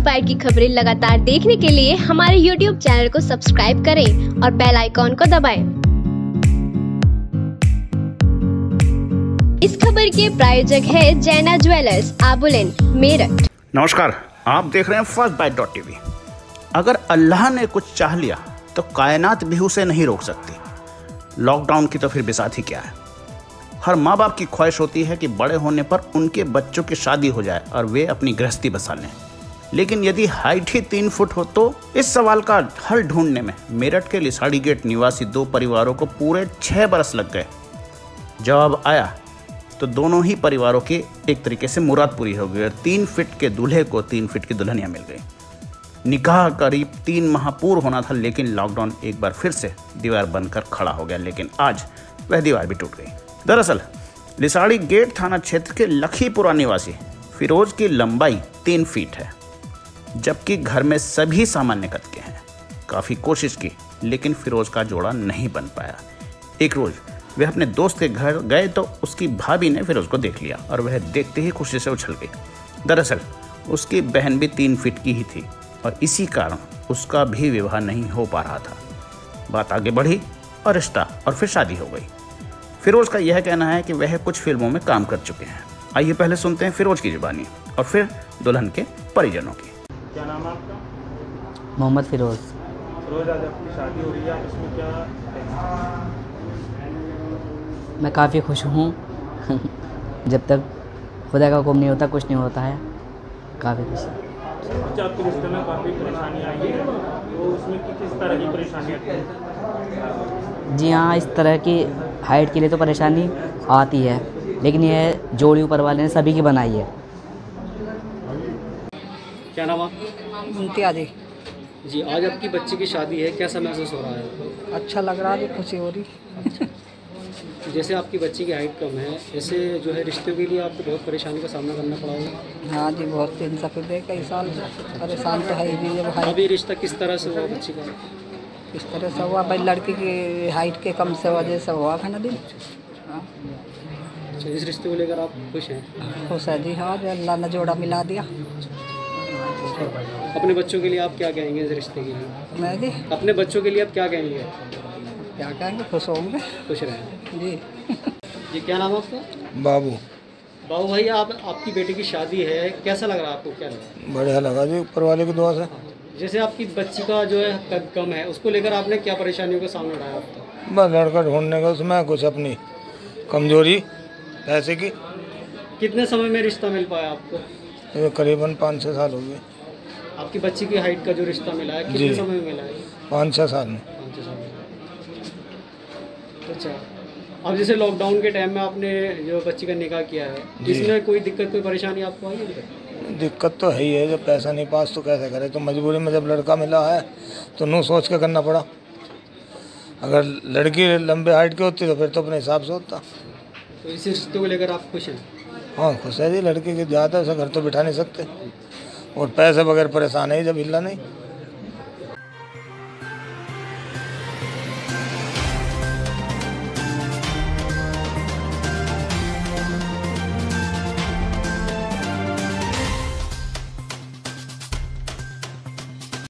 Bite की खबरें लगातार देखने के लिए हमारे YouTube चैनल को सब्सक्राइब करें और बेल आइकॉन को दबाएं। इस खबर के प्रायोजक है जैना ज्वेलर्स, आबुलेन, मेरठ। नमस्कार, आप देख रहे हैं फर्स्ट बाइट .tv। अगर अल्लाह ने कुछ चाह लिया तो कायनात भी उसे नहीं रोक सकती। लॉकडाउन की तो फिर बिसात ही क्या है। हर माँ बाप की ख्वाहिश होती है कि बड़े होने पर उनके बच्चों की शादी हो जाए और वे अपनी गृहस्थी बसा लें। लेकिन यदि हाइट ही 3 फुट हो तो इस सवाल का हल ढूंढने में मेरठ के लिसाड़ी गेट निवासी 2 परिवारों को पूरे 6 बरस लग गए। जवाब आया तो दोनों ही परिवारों की एक तरीके से मुराद पूरी हो गई और 3 फीट के दूल्हे को 3 फीट की दुल्हनियाँ मिल गई। निकाह करीब 3 माह पूर्व होना था, लेकिन लॉकडाउन एक बार फिर से दीवार बनकर खड़ा हो गया। लेकिन आज वह दीवार भी टूट गई। दरअसल लिसाड़ी गेट थाना क्षेत्र के लखीपुरा निवासी फिरोज की लंबाई 3 फीट है, जबकि घर में सभी सामान्य कद के हैं। काफ़ी कोशिश की लेकिन फिरोज का जोड़ा नहीं बन पाया। एक रोज़ वे अपने दोस्त के घर गए तो उसकी भाभी ने फिरोज को देख लिया और वह देखते ही खुशी से उछल गई। दरअसल उसकी बहन भी 3 फीट की ही थी और इसी कारण उसका भी विवाह नहीं हो पा रहा था। बात आगे बढ़ी और रिश्ता और फिर शादी हो गई। फिरोज का यह कहना है कि वह कुछ फिल्मों में काम कर चुके हैं। आइए पहले सुनते हैं फिरोज की जुबानी और फिर दुल्हन के परिजनों की। क्या नाम है आपका? मोहम्मद फिरोज। फिरोज, आज आपकी शादी हो रही है, आप इसमें क्या कहेंगे? मैं काफ़ी खुश हूँ। जब तक खुदा का हुक्म नहीं होता कुछ नहीं होता है। काफ़ी खुश हूँ। अच्छा, आपके रिश्ते में काफ़ी परेशानी आई है, तो उसमें किस तरह की परेशानी आती है? जी हाँ, इस तरह की हाइट के लिए तो परेशानी आती है, लेकिन यह जोड़ी ऊपर वाले ने सभी की बनाई है। क्या नाम आप? इम्तियाज़ी। जी, आज आपकी बच्ची की शादी है, कैसा महसूस हो रहा है? अच्छा लग रहा है, खुशी हो रही। जैसे आपकी बच्ची की हाइट कम है, ऐसे जो है रिश्तों के लिए आपको बहुत परेशानी का सामना करना पड़ा होगा। हाँ जी, बहुत दिन से फिर कई साल परेशान तो है ही नहीं है भाई। अभी रिश्ता किस तरह से हुआ बच्ची का? इस तरह से हुआ भाई, लड़की की हाइट के कम से वजह से हुआ है ना दिन। हाँ, अच्छा, इस रिश्ते को लेकर आप खुश हैं? खुश है जी। हाँ, जो अल्लाह ने जोड़ा मिला दिया। अपने बच्चों के लिए आप क्या कहेंगे इस रिश्ते के लिए? मैं जी अपने बच्चों के लिए आप क्या कहेंगे? क्या कहेंगे, खुश होंगे खुश रहें जी। जी, क्या नाम है आपका? बाबू। बाबू भाई, आपकी बेटी की शादी है, कैसा लग रहा है आपको? क्या लगा? बढ़िया लगा जी, ऊपर वाले की दुआ से। जैसे आपकी बच्ची का जो है कद कम है, उसको लेकर आपने क्या परेशानियों का सामना उठाया आपको? बस लड़का ढूंढने का, उसमें कुछ अपनी कमजोरी पैसे की। कितने समय में रिश्ता मिल पाया आपको? ये करीबन 5-6 साल हो गए। आपकी बच्ची की हाइट का जो रिश्ता मिला है, कितने जी। समय में मिला है? 5-6 साल में। 5-6 साल में। अच्छा, अब जैसे लॉकडाउन के टाइम में आपने जो बच्ची का निकाह किया है, इसमें कोई दिक्कत, कोई परेशानी आपको आई है? दिक्कत तो है ही है, जब पैसा नहीं पास तो कैसे करे। तो मजबूरी में जब लड़का मिला है तो नू सोच के करना पड़ा। अगर लड़की लंबे हाइट की होती तो फिर तो अपने हिसाब से होता। तो इस रिश्ते को लेकर आप खुश हैं? हाँ, खुश है जी। लड़की की ज़्यादा से घर तो बिठा नहीं सकते और पैसे बगैर परेशान है जब हिला नहीं।